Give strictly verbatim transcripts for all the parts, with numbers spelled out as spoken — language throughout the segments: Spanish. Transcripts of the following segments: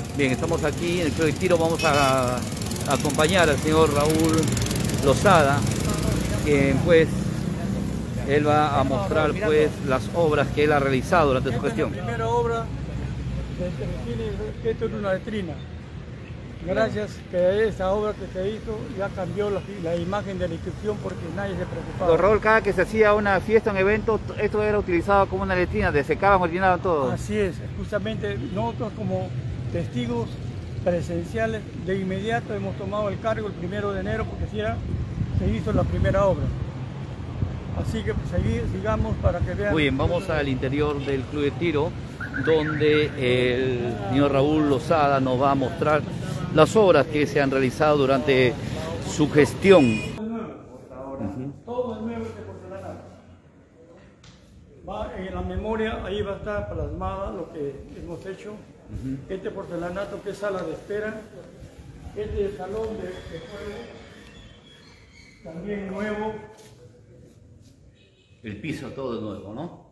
Bien, estamos aquí en el Club de Tiro, vamos a, a acompañar al señor Raúl Lozada, quien pues, él va a mostrar pues las obras que él ha realizado durante su gestión. La primera obra que esto es una letrina. Gracias que esa obra que se hizo ya cambió la, la imagen de la inscripción porque nadie se preocupaba. Don Raúl, cada que se hacía una fiesta, un evento, esto era utilizado como una letrina, desecaban, ordenaban todo. Así es, justamente nosotros como testigos presenciales de inmediato hemos tomado el cargo el primero de enero porque ya se hizo la primera obra. Así que seguir, sigamos para que vean. Muy bien, vamos al interior del Club de Tiro, donde el señor Raúl Lozada nos va a mostrar las obras que se han realizado durante su gestión. Uh-huh. Todo es nuevo de porcelanato. Va en la memoria, ahí va a estar plasmada lo que hemos hecho. Uh-huh. Este porcelanato que es sala de espera, este es el salón de, de juego, también nuevo. El piso todo es nuevo, ¿no?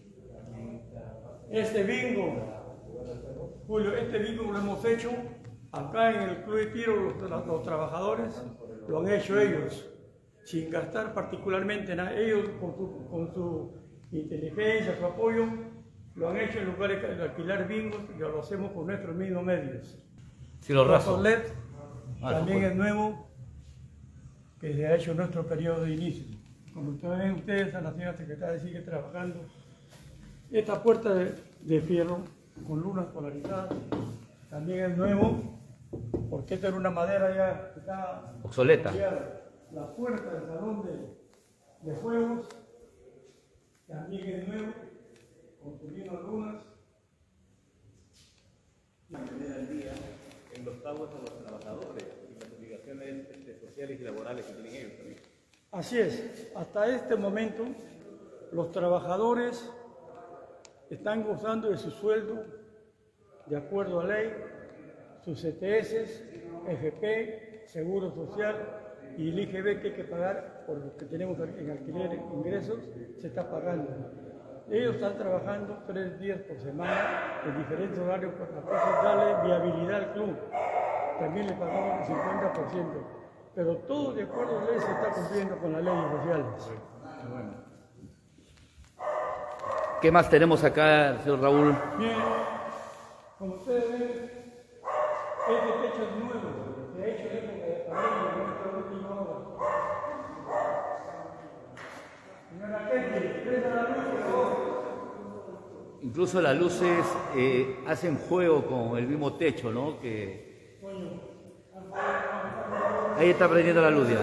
Este bingo, Julio, este bingo lo hemos hecho acá en el Club de Tiro, los, los, los trabajadores lo han hecho ellos, sin gastar particularmente nada. Ellos con su, con su inteligencia, su apoyo, lo han hecho en lugares de alquilar bingos y lo hacemos con nuestros mismos medios. Si lo raso. L E D ah, también no es nuevo, que se ha hecho en nuestro periodo de inicio. Como ustedes ven, ustedes, a la señora secretaria sigue trabajando. Esta puerta de, de fierro con lunas polarizadas también es nuevo, porque esta era una madera ya que está obsoleta. La puerta del salón de, de juegos también es nuevo, construyendo lunas. Mantener al día en los pagos a los trabajadores y las obligaciones este, sociales y laborales que tienen ellos también. Así es, hasta este momento los trabajadores están gozando de su sueldo de acuerdo a ley, sus C T S, F P, Seguro Social y el I G B que hay que pagar por lo que tenemos en alquiler ingresos, se está pagando. Ellos están trabajando tres días por semana en diferentes horarios para darle viabilidad al club. También le pagamos el cincuenta por ciento. Pero todo de acuerdo a la ley se está cumpliendo con las leyes sociales. ¿Qué más tenemos acá, señor Raúl? Bien, como ustedes ven, este techo es nuevo, se ha hecho en época de pandemia, en nuestra última obra. Señora Kenji, prenda la luz, por favor. Incluso las luces eh, hacen juego con el mismo techo, ¿no? Que... Ahí está prendiendo la luz ya.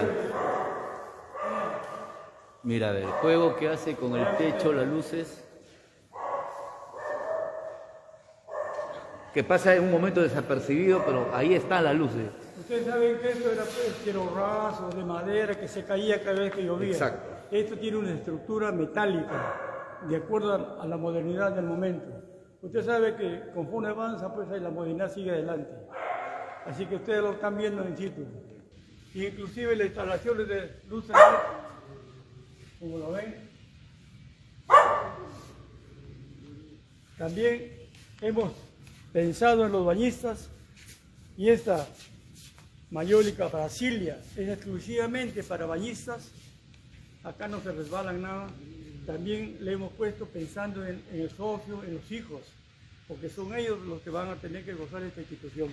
Mira, a ver, el juego que hace con el techo, las luces. Que pasa en un momento desapercibido, pero ahí están las luces. Ustedes saben que esto era cielo raso, de madera, que se caía cada vez que llovía. Exacto. Esto tiene una estructura metálica, de acuerdo a la modernidad del momento. Usted sabe que conforme avanza, pues la modernidad sigue adelante. Así que ustedes lo están viendo in situ. Inclusive las instalaciones de luces, como lo ven. También hemos pensado en los bañistas y esta mayólica Brasilia es exclusivamente para bañistas. Acá no se resbalan nada. También le hemos puesto pensando en, en el socio, en los hijos, porque son ellos los que van a tener que gozar de esta institución.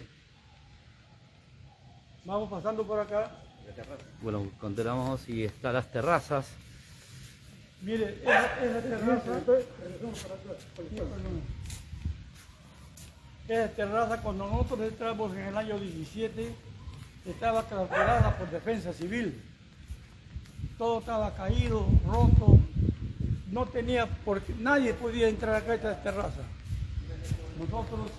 Vamos pasando por acá. Bueno, continuamos y están las terrazas. Mire, esa, esa terraza, esa terraza cuando nosotros entramos en el año diecisiete estaba clausurada por defensa civil. Todo estaba caído, roto, no tenía, porque nadie podía entrar acá a esta terraza. Nosotros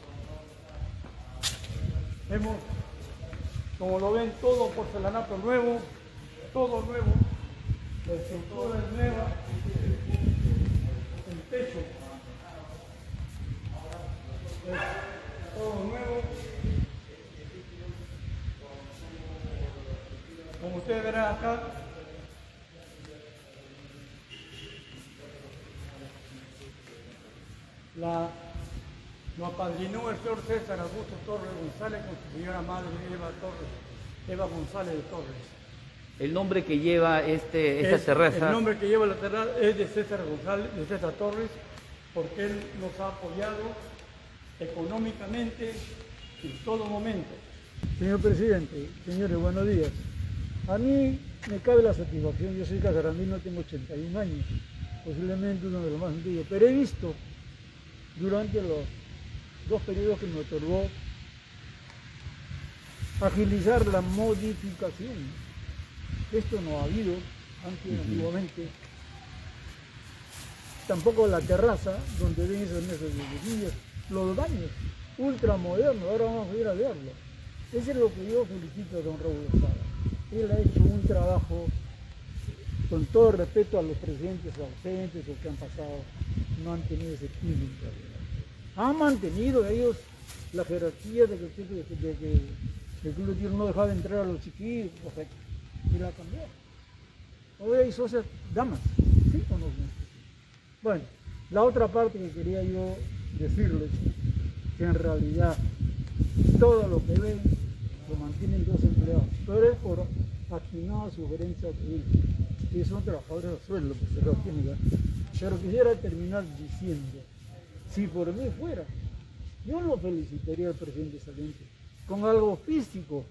hemos, como lo ven, todo porcelanato nuevo, todo nuevo, la estructura es nueva, el techo es todo nuevo. Como ustedes verán acá, la Lo apadrinó el señor César Augusto Torres González con su señora madre Eva Torres, Eva González de Torres. El nombre que lleva este, esta Es- terraza. El nombre que lleva la terraza es de César González, de César Torres, porque él nos ha apoyado económicamente en todo momento. Señor presidente, señores, buenos días. A mí me cabe la satisfacción, yo soy casarandino, tengo ochenta y un años, posiblemente uno de los más antiguos, pero he visto durante los dos periodos que me otorgó agilizar la modificación. Esto no ha habido antes, uh-huh. antiguamente. Tampoco la terraza donde ven esas mesas de bebidas, los baños ultramodernos, ahora vamos a ir a verlo. Eso es lo que yo felicito a don Raúl Lozada. Él ha hecho un trabajo, con todo respeto a los presidentes ausentes o que han pasado, no han tenido ese feeling. Han mantenido ellos la jerarquía de que, de que, de que el club de tiro no dejaba de entrar a los chiquillos, o sea, y la cambió. Hoy hay socias damas, ¿sí o no? Bueno, la otra parte que quería yo decirles, que en realidad todo lo que ven lo mantienen dos empleados, pero es por atinada sugerencia de ellos, que son trabajadores a sueldo, pues se lo tienen que dar. Pero quisiera terminar diciendo, si por mí fuera, yo lo felicitaría al presidente saliente, con algo físico,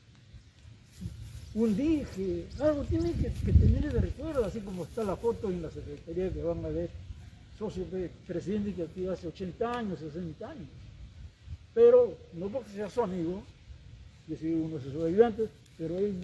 un dije, algo tiene que, que tener de recuerdo, así como está la foto en la secretaría que van a ver, socio presidente que aquí hace ochenta años, sesenta años, pero no porque sea su amigo, yo soy uno de sus ayudantes, pero él,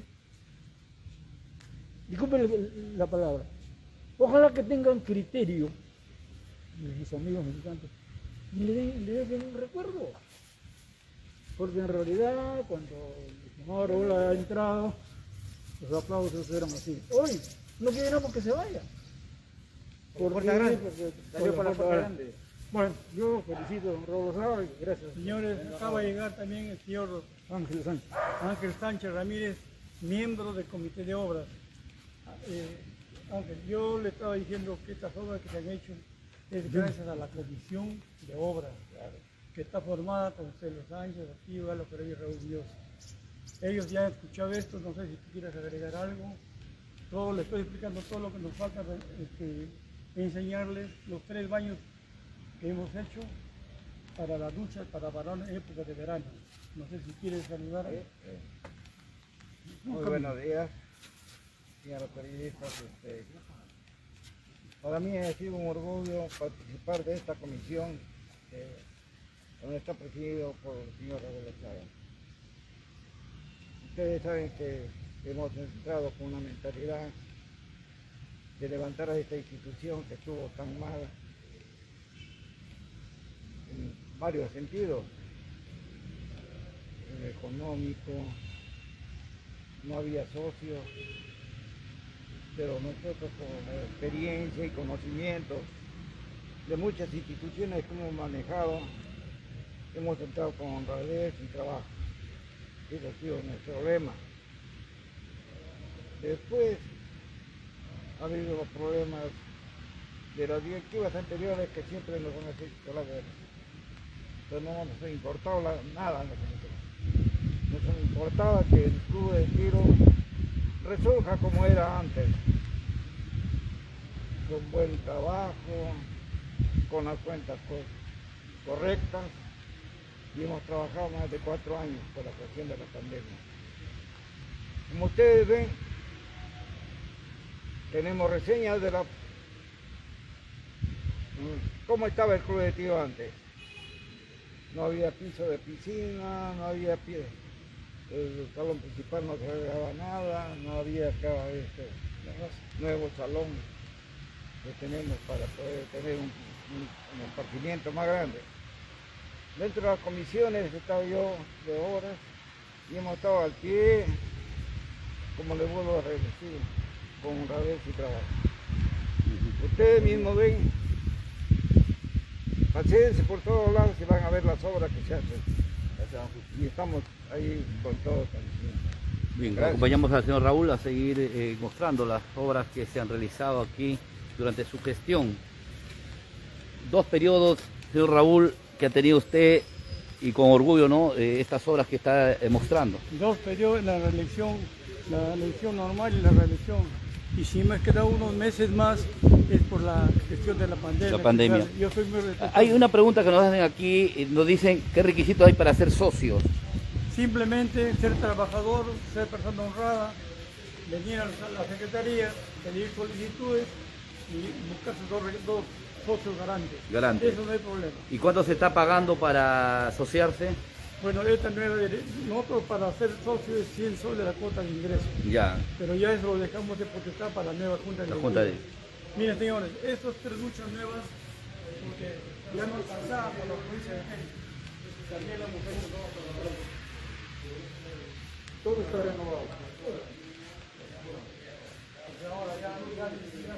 disculpen la palabra, ojalá que tengan criterio, mis amigos mexicanos, y le, den, le dejen un recuerdo, porque en realidad cuando el señor Raúl ha entrado, los aplausos eran así. Hoy no quieren que se vaya. ¿Por qué? Porque, porque salió por la puerta grande. Bueno, yo felicito a don Raúl Lozada y gracias. Señores, acaba de llegar también el señor Ángel Sánchez. Ángel Sánchez Ramírez, miembro del Comité de Obras. Eh, Ángel, yo le estaba diciendo que estas obras que se han hecho es gracias a la Comisión de Obras, claro, que está formada por Celo Sánchez, aquí Galo Pereira y Raúl Dios. Ellos ya han escuchado esto, no sé si tú quieres agregar algo. Todo, le estoy explicando todo lo que nos falta, este, enseñarles los tres baños que hemos hecho para la ducha, para varones en época de verano. No sé si quieres saludar. Eh, eh. Muy buenos días, señores periodistas. Este, para mí ha sido un orgullo participar de esta comisión, eh, donde está presidido por el señor Raúl Lozada. Ustedes saben que hemos entrado con una mentalidad de levantar a esta institución que estuvo tan mal en varios sentidos, en el económico, no había socios, pero nosotros con experiencia y conocimiento de muchas instituciones que hemos manejado, hemos entrado con honradez y trabajo. Ese ha sido nuestro lema. Después ha habido los problemas de las directivas anteriores que siempre nos han hecho la guerra. Pero no nos ha importado la, nada a nosotros. Nos ha importado que el club de tiro resurja como era antes, con buen trabajo, con las cuentas correctas, y hemos trabajado más de cuatro años por la cuestión de la pandemia. Como ustedes ven, tenemos reseñas de la cómo estaba el club de tiro antes. No había piso de piscina, no había pie, el salón principal no se agregaba nada, no había acá este nuevo salón que tenemos para poder tener un, un, un compartimiento más grande. Dentro de las comisiones he estado yo de obras y hemos estado al pie, como les vuelvo a decir, con honradez y trabajo. Ustedes mismos ven, paséense por todos lados y van a ver las obras que se hacen. Y estamos ahí con todo. Bien, gracias. Acompañamos al señor Raúl a seguir eh, mostrando las obras que se han realizado aquí durante su gestión. Dos periodos, señor Raúl, que ha tenido usted y con orgullo, ¿no? Eh, estas obras que está eh, mostrando. Dos periodos, la reelección, la elección normal y la reelección. Y si me queda unos meses más es por la cuestión de la pandemia. La pandemia. Yo soy muy respetuoso. Hay una pregunta que nos hacen aquí, eh, nos dicen qué requisitos hay para ser socios. Simplemente ser trabajador, ser persona honrada, venir a la secretaría, pedir solicitudes y buscarse dos, dos socios garantes. Garantes. Eso no hay problema. ¿Y cuánto se está pagando para asociarse? Bueno, esta nueva dire- nosotros para ser socios es cien soles de la cuota de ingreso, Ya, pero ya eso lo dejamos de potestad para la nueva Junta de la Junta de... Miren, señores, estas tres luchas nuevas, porque ya no alcanzaba por la provincia de México, también la mujer no va para la todo está renovado. Ahora ya, ya, ya,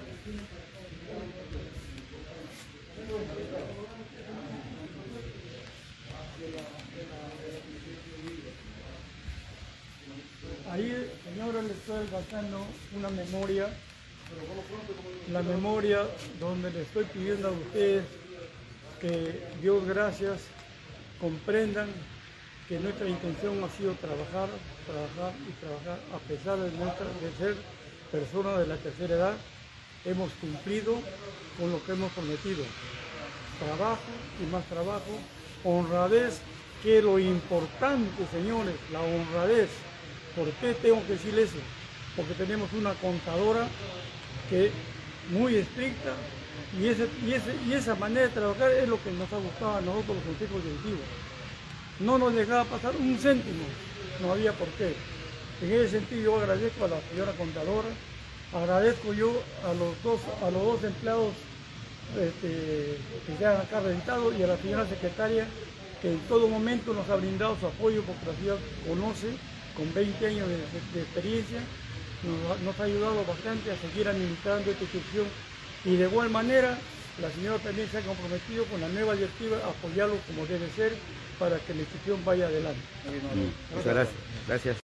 ahí, señora, le estoy pasando una memoria, la memoria donde le estoy pidiendo a ustedes que Dios gracias comprendan que nuestra intención ha sido trabajar, trabajar y trabajar a pesar de, nuestra, de ser personas de la tercera edad. Hemos cumplido con lo que hemos prometido. Trabajo y más trabajo, honradez, que es lo importante, señores, la honradez. ¿Por qué tengo que decir eso? Porque tenemos una contadora que es muy estricta y, ese, y, ese, y esa manera de trabajar es lo que nos ha gustado a nosotros los consejos directivos. No nos dejaba pasar un céntimo, no había por qué. En ese sentido yo agradezco a la señora contadora, agradezco yo a los dos, a los dos empleados este, que se han acá rentado y a la señora secretaria que en todo momento nos ha brindado su apoyo porque la ciudad conoce, con veinte años de, de experiencia, nos, nos ha ayudado bastante a seguir administrando esta institución y de igual manera la señora también se ha comprometido con la nueva directiva a apoyarlo como debe ser para que la institución vaya adelante. Muchas gracias. Gracias.